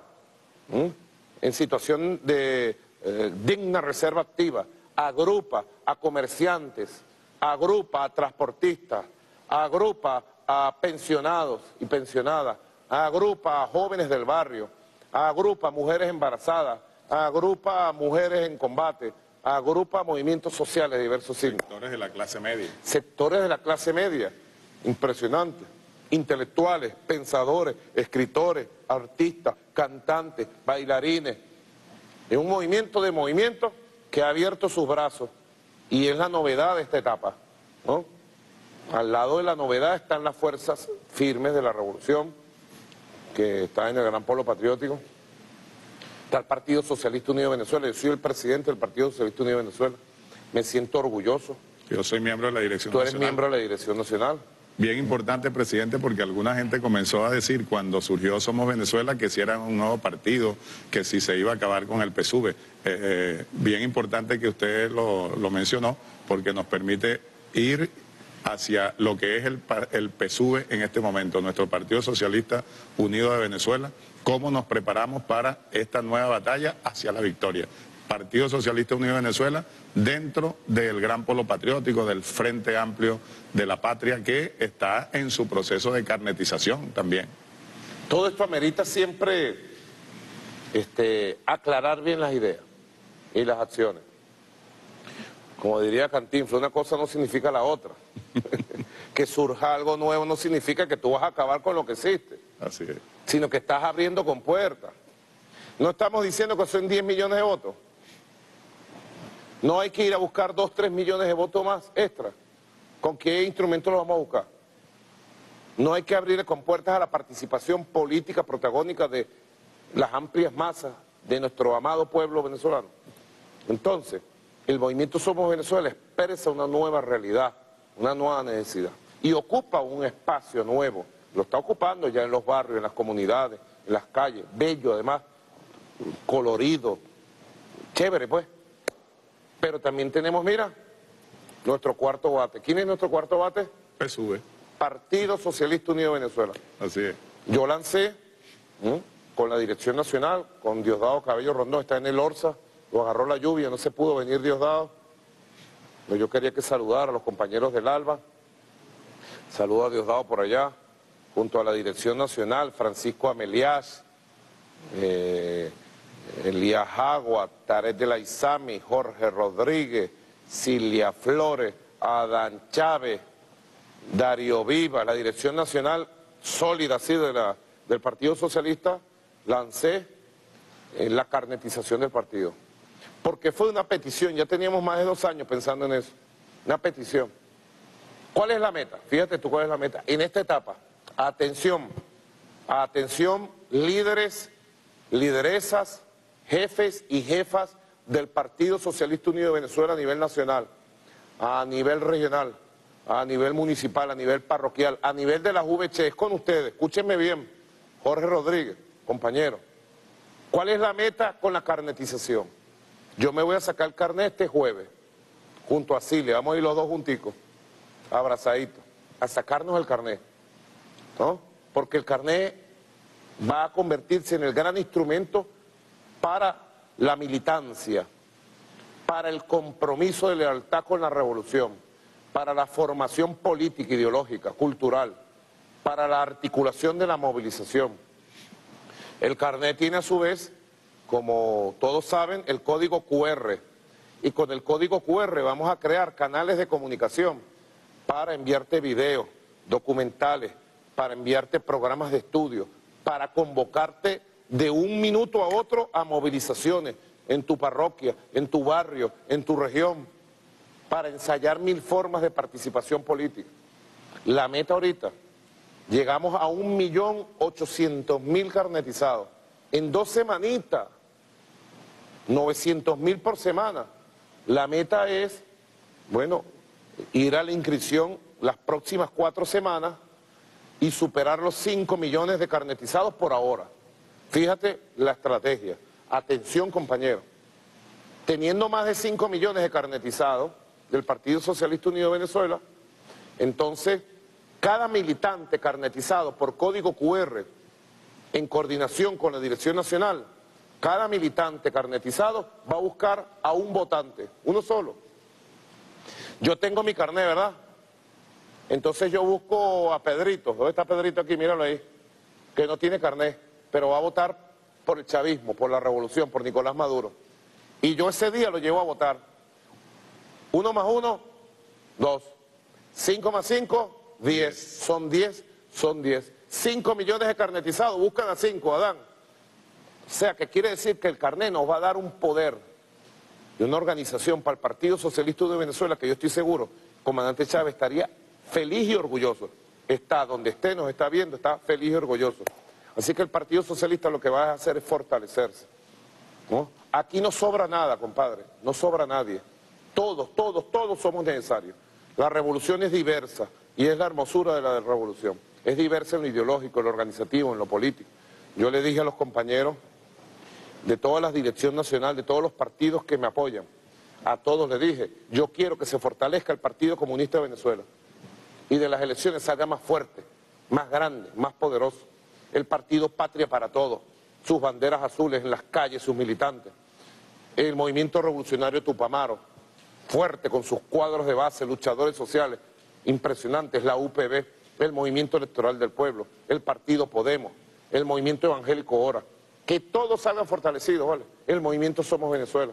en situación de digna reserva activa, agrupa a comerciantes, agrupa a transportistas, agrupa a pensionados y pensionadas, agrupa a jóvenes del barrio, agrupa a mujeres embarazadas, agrupa a mujeres en combate, agrupa a movimientos sociales de diversos signos. Sectores de la clase media. Sectores de la clase media, impresionante. Intelectuales, pensadores, escritores, artistas, cantantes, bailarines. Es un movimiento de movimiento que ha abierto sus brazos y es la novedad de esta etapa, ¿no? Al lado de la novedad están las fuerzas firmes de la revolución, que está en el Gran Polo Patriótico. Está el Partido Socialista Unido de Venezuela. Yo soy el presidente del Partido Socialista Unido de Venezuela. Me siento orgulloso. Yo soy miembro de la Dirección Nacional. Tú eres Nacional. miembro de la Dirección Nacional. Bien importante, presidente, porque alguna gente comenzó a decir cuando surgió Somos Venezuela que si era un nuevo partido, que si se iba a acabar con el PSUV. Bien importante que usted lo mencionó, porque nos permite ir hacia lo que es el PSUV en este momento, nuestro Partido Socialista Unido de Venezuela, cómo nos preparamos para esta nueva batalla hacia la victoria. Partido Socialista Unido de Venezuela dentro del Gran Polo Patriótico, del Frente Amplio de la Patria, que está en su proceso de carnetización también. Todo esto amerita siempre aclarar bien las ideas y las acciones. Como diría Cantinflas, una cosa no significa la otra. Que surja algo nuevo no significa que tú vas a acabar con lo que existe. Así es. Sino que estás abriendo con puertas. No estamos diciendo que son 10 millones de votos. No hay que ir a buscar 2, 3 millones de votos más extra. ¿Con qué instrumento lo vamos a buscar? No hay que abrir con puertas a la participación política protagónica de las amplias masas de nuestro amado pueblo venezolano. Entonces, el movimiento Somos Venezuela expresa una nueva realidad, una nueva necesidad y ocupa un espacio nuevo. Lo está ocupando ya en los barrios, en las comunidades, en las calles, bello además, colorido, chévere pues. Pero también tenemos, mira, nuestro cuarto bate. ¿Quién es nuestro cuarto bate? PSUV. Partido Socialista Unido de Venezuela. Así es. Yo lancé con la Dirección Nacional, con Diosdado Cabello Rondón, está en el Orsa, lo agarró la lluvia, no se pudo venir Diosdado. Pero yo quería que saludara a los compañeros del ALBA. Saludo a Diosdado por allá, junto a la Dirección Nacional, Francisco Ameliás, Elías Agua, Tarek de la Izami, Jorge Rodríguez, Cilia Flores, Adán Chávez, Darío Viva, la Dirección Nacional sólida así del Partido Socialista, lancé la carnetización del partido. Porque fue una petición, ya teníamos más de 2 años pensando en eso, una petición. ¿Cuál es la meta? Fíjate tú cuál es la meta. En esta etapa, atención, líderes lideresas, jefes y jefas del Partido Socialista Unido de Venezuela a nivel nacional, a nivel regional, a nivel municipal, a nivel parroquial, a nivel de las VC, es con ustedes. Escúchenme bien, Jorge Rodríguez, compañero. ¿Cuál es la meta con la carnetización? Yo me voy a sacar el carnet este jueves, junto a Cilia, vamos a ir los dos junticos, abrazaditos, a sacarnos el carnet, ¿no? Porque el carnet va a convertirse en el gran instrumento para la militancia, para el compromiso de lealtad con la revolución, para la formación política, ideológica, cultural, para la articulación de la movilización. El carnet tiene a su vez, como todos saben, el código QR, y con el código QR vamos a crear canales de comunicación para enviarte videos, documentales, para enviarte programas de estudio, para convocarte de un minuto a otro a movilizaciones en tu parroquia, en tu barrio, en tu región, para ensayar 1000 formas de participación política. La meta ahorita, llegamos a 1.800.000 carnetizados. En 2 semanitas, 900.000 por semana. La meta es, bueno, ir a la inscripción las próximas 4 semanas y superar los 5 millones de carnetizados por ahora. Fíjate la estrategia. Atención, compañeros. Teniendo más de 5 millones de carnetizados del Partido Socialista Unido de Venezuela, entonces cada militante carnetizado por código QR, en coordinación con la Dirección Nacional, cada militante carnetizado va a buscar a un votante, uno solo. Yo tengo mi carnet, ¿verdad? Entonces yo busco a Pedrito. ¿Dónde está Pedrito aquí? Míralo ahí. Que no tiene carnet, pero va a votar por el chavismo, por la revolución, por Nicolás Maduro. Y yo ese día lo llevo a votar. 1 más 1, 2. 5 más 5, 10. Son 10, son 10. 5 millones de carnetizados, buscan a 5, Adán. O sea, que quiere decir que el carnet nos va a dar un poder y una organización para el Partido Socialista de Venezuela, que yo estoy seguro, el comandante Chávez estaría feliz y orgulloso. Está donde esté, nos está viendo, está feliz y orgulloso. Así que el Partido Socialista lo que va a hacer es fortalecerse, ¿no? Aquí no sobra nada, compadre, no sobra nadie. Todos somos necesarios. La revolución es diversa y es la hermosura de la revolución. Es diversa en lo ideológico, en lo organizativo, en lo político. Yo le dije a los compañeros de toda la dirección nacional, de todos los partidos que me apoyan, a todos les dije, yo quiero que se fortalezca el Partido Comunista de Venezuela y de las elecciones salga más fuerte, más grande, más poderoso. El partido Patria para Todos, sus banderas azules en las calles, sus militantes. El movimiento revolucionario Tupamaro, fuerte con sus cuadros de base, luchadores sociales, impresionantes, la UPB, el Movimiento Electoral del Pueblo, el Partido Podemos, el Movimiento Evangélico Hora, que todos salgan fortalecidos, ¿vale? El movimiento Somos Venezuela.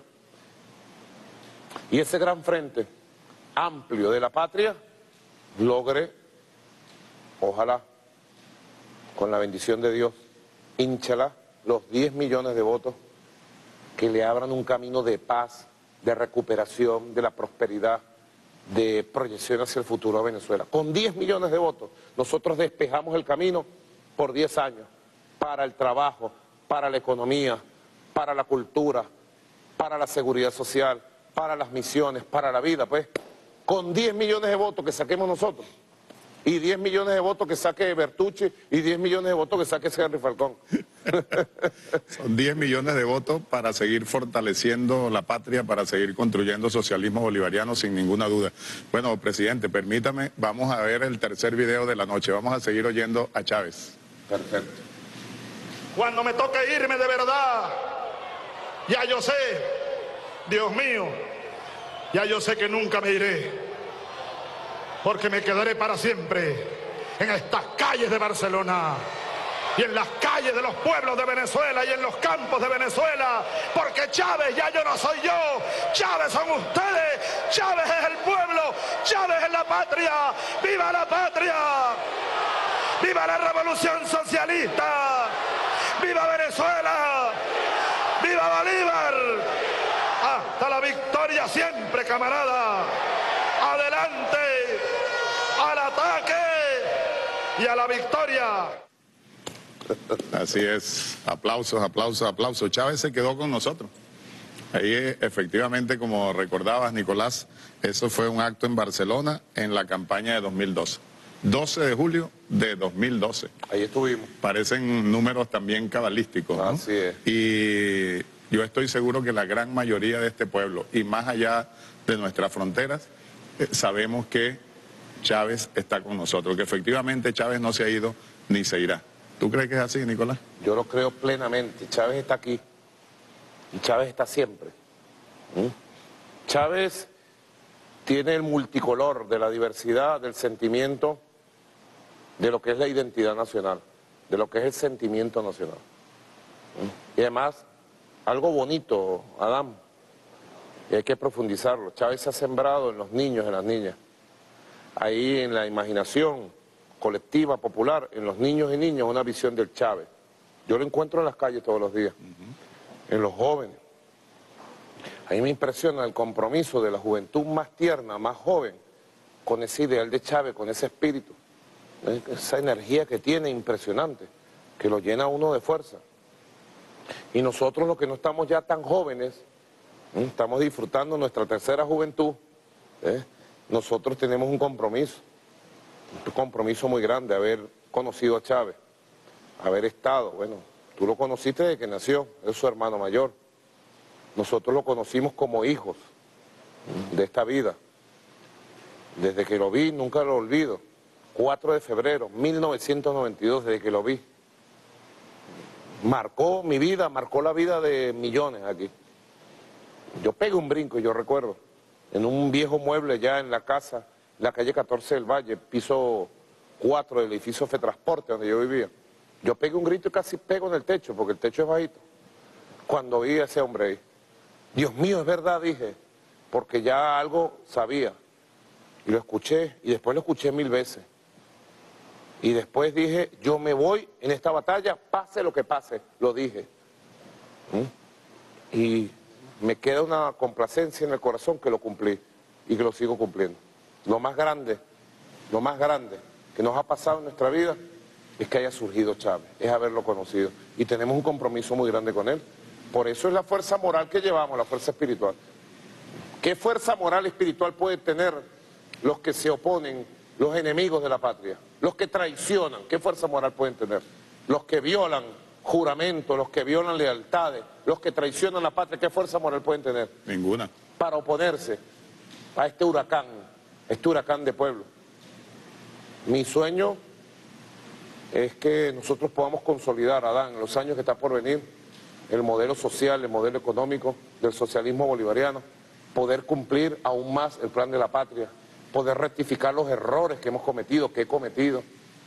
Y ese gran frente amplio de la patria logre, ojalá, con la bendición de Dios, ínchala, los 10 millones de votos que le abran un camino de paz, de recuperación, de la prosperidad, de proyección hacia el futuro de Venezuela. Con 10 millones de votos, nosotros despejamos el camino por 10 años para el trabajo, para la economía, para la cultura, para la seguridad social, para las misiones, para la vida, pues. Con 10 millones de votos que saquemos nosotros, y 10 millones de votos que saque Bertucci, y 10 millones de votos que saque Henry Falcón. Son 10 millones de votos para seguir fortaleciendo la patria, para seguir construyendo socialismo bolivariano sin ninguna duda. Bueno, presidente, permítame, vamos a ver el tercer video de la noche. Vamos a seguir oyendo a Chávez. Perfecto. Cuando me toque irme de verdad, ya yo sé, Dios mío, ya yo sé que nunca me iré, porque me quedaré para siempre en estas calles de Barcelona y en las calles de los pueblos de Venezuela y en los campos de Venezuela, porque Chávez ya yo no soy yo, Chávez son ustedes, Chávez es el pueblo, Chávez es la patria, ¡viva la patria! ¡Viva la revolución socialista! ¡Viva Venezuela! ¡Viva Bolívar! ¡Hasta la victoria siempre, camarada! ¡Adelante! ¡Al ataque! ¡Y a la victoria! Así es, aplausos, aplausos, aplausos. Chávez se quedó con nosotros. Ahí efectivamente, como recordabas, Nicolás, eso fue un acto en Barcelona en la campaña de 2012. 12 de julio de 2012. Ahí estuvimos. Parecen números también cabalísticos, ¿no? Así es. Y yo estoy seguro que la gran mayoría de este pueblo, y más allá de nuestras fronteras, sabemos que Chávez está con nosotros, que efectivamente Chávez no se ha ido ni se irá. ¿Tú crees que es así, Nicolás? Yo lo creo plenamente. Chávez está aquí y Chávez está siempre. Chávez tiene el multicolor de la diversidad, del sentimiento, de lo que es la identidad nacional, de lo que es el sentimiento nacional. Y además, algo bonito, Adán, y hay que profundizarlo. Chávez se ha sembrado en los niños, en las niñas. Ahí en la imaginación colectiva, popular, en los niños y niñas, una visión del Chávez. Yo lo encuentro en las calles todos los días, en los jóvenes. A mí me impresiona el compromiso de la juventud más tierna, más joven, con ese ideal de Chávez, con ese espíritu, esa energía que tiene impresionante, que lo llena a uno de fuerza. Y nosotros los que no estamos ya tan jóvenes, estamos disfrutando nuestra tercera juventud, nosotros tenemos un compromiso muy grande, haber conocido a Chávez, haber estado, bueno, tú lo conociste desde que nació, es su hermano mayor. Nosotros lo conocimos como hijos de esta vida. Desde que lo vi, nunca lo olvido. 4 de febrero, 1992, desde que lo vi. Marcó mi vida, marcó la vida de millones aquí. Yo pegué un brinco, yo recuerdo, en un viejo mueble ya en la casa, en la calle 14 del Valle, piso 4 del edificio Fetransporte, donde yo vivía. Yo pegué un grito y casi pego en el techo, porque el techo es bajito, cuando vi a ese hombre ahí. Dios mío, es verdad, dije, porque ya algo sabía. Y lo escuché, y después lo escuché 1000 veces. Y después dije, yo me voy en esta batalla, pase lo que pase, lo dije. Y me queda una complacencia en el corazón que lo cumplí y que lo sigo cumpliendo. Lo más grande que nos ha pasado en nuestra vida es que haya surgido Chávez, es haberlo conocido. Y tenemos un compromiso muy grande con él. Por eso es la fuerza moral que llevamos, la fuerza espiritual. ¿Qué fuerza moral y espiritual pueden tener los que se oponen, los enemigos de la patria? Los que traicionan, ¿qué fuerza moral pueden tener? Los que violan juramentos, los que violan lealtades, los que traicionan la patria, ¿qué fuerza moral pueden tener? Ninguna. Para oponerse a este huracán de pueblo. Mi sueño es que nosotros podamos consolidar, Adán, en los años que está por venir, el modelo social, el modelo económico del socialismo bolivariano, poder cumplir aún más el plan de la patria, poder rectificar los errores que hemos cometido, que he cometido,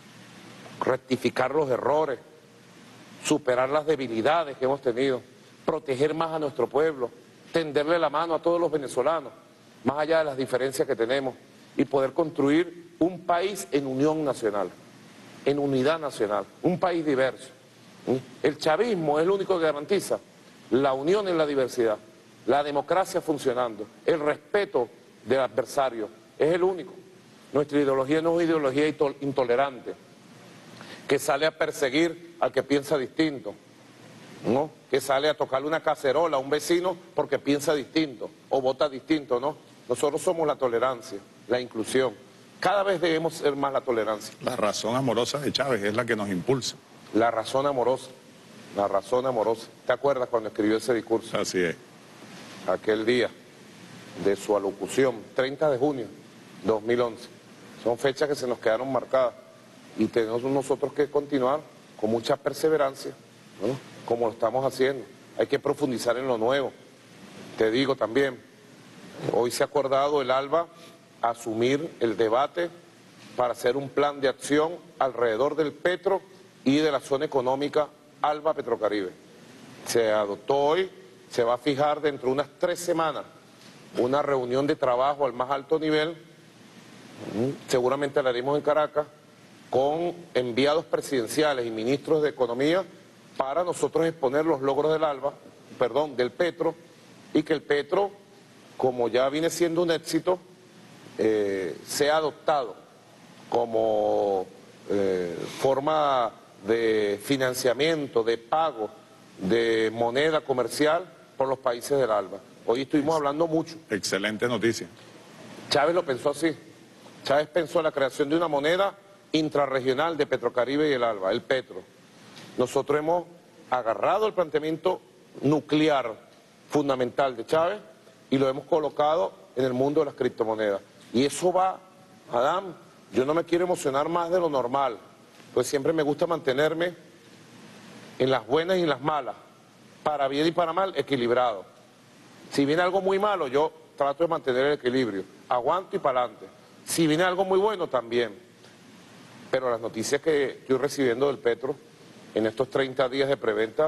rectificar los errores, superar las debilidades que hemos tenido, proteger más a nuestro pueblo, tenderle la mano a todos los venezolanos, más allá de las diferencias que tenemos, y poder construir un país en unión nacional, en unidad nacional, un país diverso. El chavismo es el único que garantiza la unión en la diversidad, la democracia funcionando, el respeto del adversario, es el único. Nuestra ideología no es ideología intolerante, que sale a perseguir al que piensa distinto, ¿no? Que sale a tocarle una cacerola a un vecino porque piensa distinto o vota distinto, ¿no? Nosotros somos la tolerancia, la inclusión. Cada vez debemos ser más la tolerancia. La razón amorosa de Chávez es la que nos impulsa. La razón amorosa, la razón amorosa. ¿Te acuerdas cuando escribió ese discurso? Así es. Aquel día de su alocución, 30 de junio 2011. Son fechas que se nos quedaron marcadas y tenemos nosotros que continuar con mucha perseverancia, ¿no? Como lo estamos haciendo. Hay que profundizar en lo nuevo. Te digo también, hoy se ha acordado el ALBA asumir el debate para hacer un plan de acción alrededor del petro y de la zona económica ALBA Petrocaribe. Se adoptó hoy, se va a fijar dentro de unas 3 semanas una reunión de trabajo al más alto nivel, seguramente la haremos en Caracas, con enviados presidenciales y ministros de Economía para nosotros exponer los logros del petro, y que el petro, como ya viene siendo un éxito, sea adoptado como forma de financiamiento, de pago, de moneda comercial por los países del ALBA. Hoy estuvimos hablando mucho. Excelente noticia. Chávez lo pensó así. Chávez pensó en la creación de una moneda intrarregional de Petrocaribe y el ALBA, el Petro. Nosotros hemos agarrado el planteamiento nuclear fundamental de Chávez y lo hemos colocado en el mundo de las criptomonedas. Y eso va, Adam, yo no me quiero emocionar más de lo normal, pues siempre me gusta mantenerme en las buenas y en las malas, para bien y para mal, equilibrado. Si viene algo muy malo, yo trato de mantener el equilibrio, aguanto y para adelante. Si viene algo muy bueno, también. Pero las noticias que estoy recibiendo del Petro en estos 30 días de preventa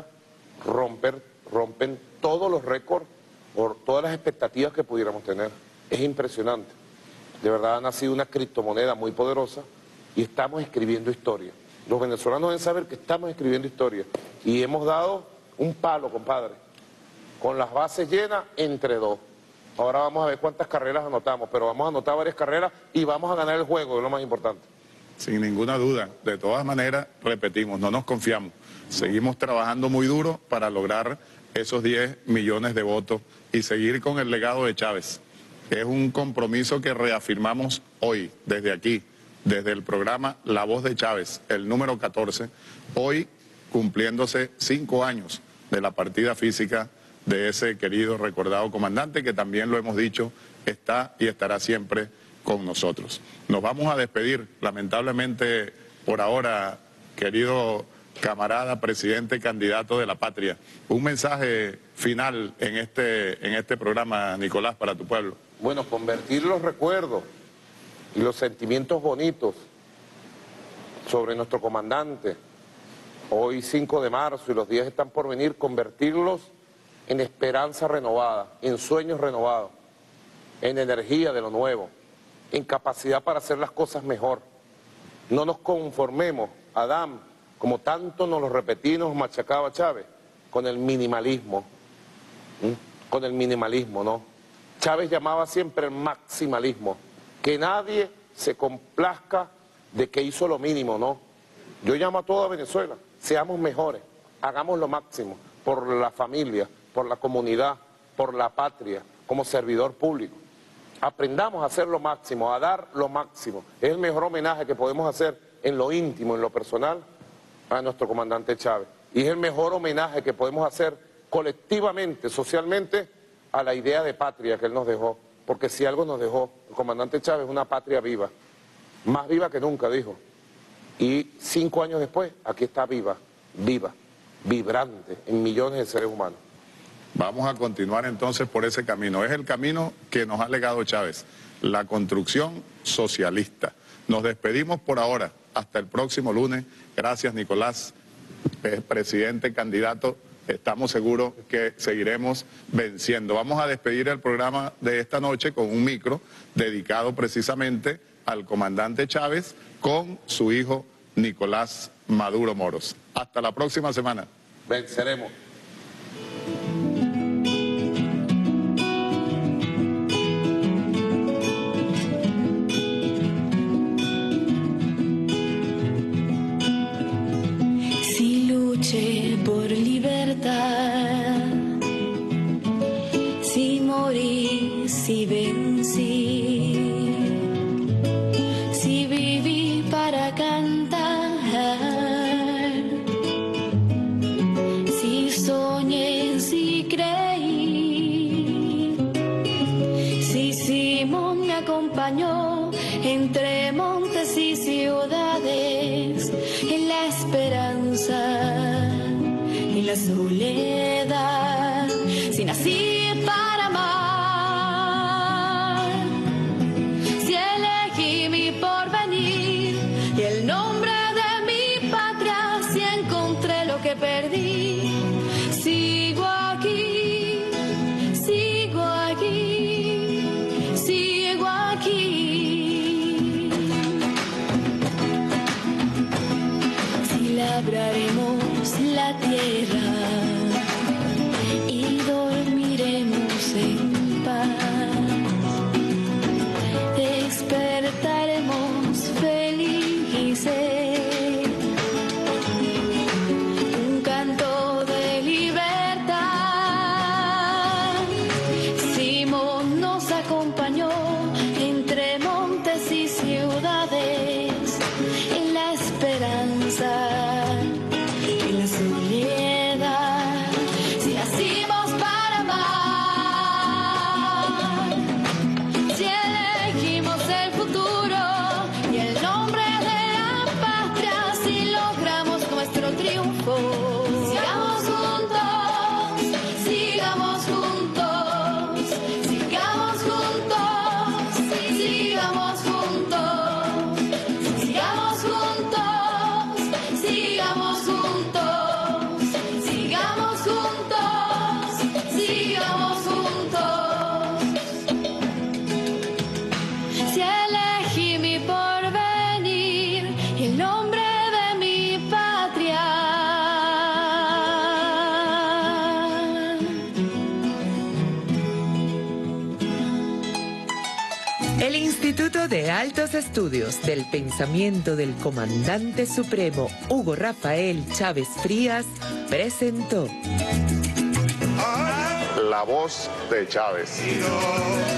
rompen todos los récords o todas las expectativas que pudiéramos tener. Es impresionante. De verdad ha nacido una criptomoneda muy poderosa y estamos escribiendo historia. Los venezolanos deben saber que estamos escribiendo historia y hemos dado un palo, compadre, con las bases llenas entre dos. Ahora vamos a ver cuántas carreras anotamos, pero vamos a anotar varias carreras y vamos a ganar el juego, es lo más importante. Sin ninguna duda. De todas maneras, repetimos, no nos confiamos. Seguimos trabajando muy duro para lograr esos 10 millones de votos y seguir con el legado de Chávez. Es un compromiso que reafirmamos hoy, desde aquí, desde el programa La Voz de Chávez, el número 14, hoy cumpliéndose 5 años de la partida física de ese querido, recordado comandante, que también lo hemos dicho, está y estará siempre con nosotros. Nos vamos a despedir, lamentablemente, por ahora, querido camarada, presidente, candidato de la patria. Un mensaje final en este programa, Nicolás, para tu pueblo. Bueno, convertir los recuerdos y los sentimientos bonitos sobre nuestro comandante, hoy 5 de marzo y los días están por venir, convertirlos en esperanza renovada, en sueños renovados, en energía de lo nuevo, en capacidad para hacer las cosas mejor. No nos conformemos, Adam, como tanto nos lo repetimos, machacaba Chávez, con el minimalismo. Con el minimalismo, ¿no? Chávez llamaba siempre el maximalismo, que nadie se complazca de que hizo lo mínimo, ¿no? Yo llamo a toda Venezuela, seamos mejores, hagamos lo máximo, por la familia, por la comunidad, por la patria, como servidor público. Aprendamos a hacer lo máximo, a dar lo máximo. Es el mejor homenaje que podemos hacer en lo íntimo, en lo personal, a nuestro comandante Chávez. Y es el mejor homenaje que podemos hacer colectivamente, socialmente, a la idea de patria que él nos dejó. Porque si algo nos dejó el comandante Chávez es una patria viva, más viva que nunca, dijo. Y 5 años después, aquí está viva, vibrante en millones de seres humanos. Vamos a continuar entonces por ese camino. Es el camino que nos ha legado Chávez, la construcción socialista. Nos despedimos por ahora, hasta el próximo lunes. Gracias, Nicolás, presidente, candidato. Estamos seguros que seguiremos venciendo. Vamos a despedir el programa de esta noche con un micro dedicado precisamente al comandante Chávez con su hijo Nicolás Maduro Moros. Hasta la próxima semana. Venceremos. Por libertad, si morí, si vencí, si viví para cantar, si soñé, si creí, si Simón me acompañó entre montes y ciudades, en la esperanza, en la soledad, si nací para amar, si elegí mi porvenir y el nombre de mi patria, si encontré lo que perdí, sigo aquí, sigo aquí, sigo aquí. Si labraremos la tierra, El Instituto de Altos Estudios del Pensamiento del Comandante Supremo Hugo Rafael Chávez Frías presentó La voz de Chávez.